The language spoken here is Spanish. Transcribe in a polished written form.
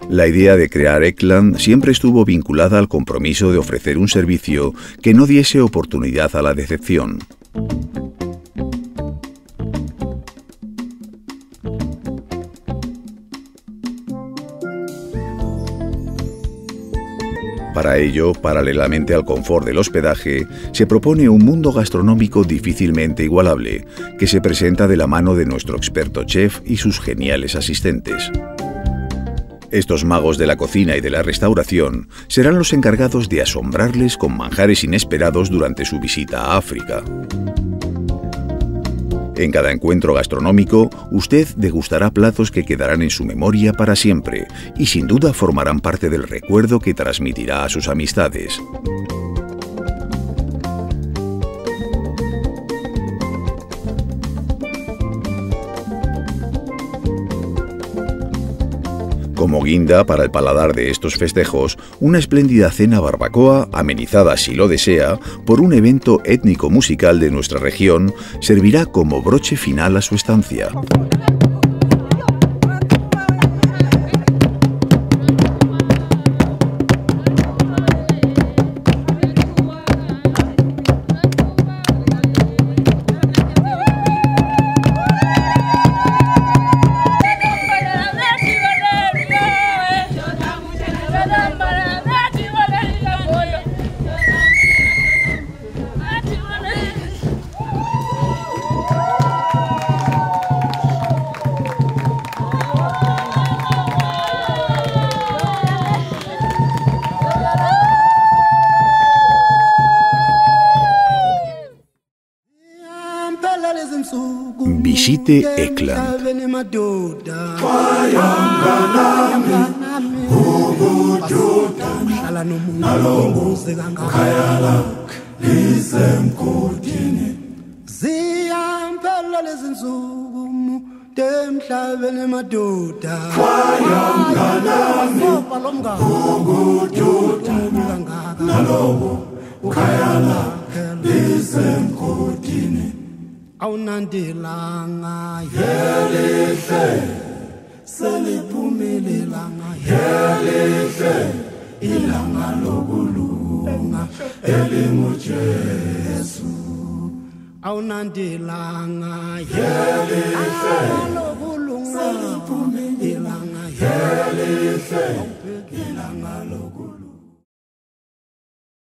La idea de crear Ekland siempre estuvo vinculada al compromiso de ofrecer un servicio que no diese oportunidad a la decepción. Para ello, paralelamente al confort del hospedaje, se propone un mundo gastronómico difícilmente igualable, que se presenta de la mano de nuestro experto chef y sus geniales asistentes. Estos magos de la cocina y de la restauración serán los encargados de asombrarles con manjares inesperados durante su visita a África. En cada encuentro gastronómico, usted degustará platos que quedarán en su memoria para siempre y sin duda formarán parte del recuerdo que transmitirá a sus amistades. Como guinda para el paladar de estos festejos, una espléndida cena barbacoa, amenizada si lo desea, por un evento étnico-musical de nuestra región, servirá como broche final a su estancia. Visite Ekland. Awunandilanga yelihle seliphumelelanga yelihle ilanga lokulunga elinguJesu awunandilanga yelihle lokulunga seliphumelelanga yelihle ilanga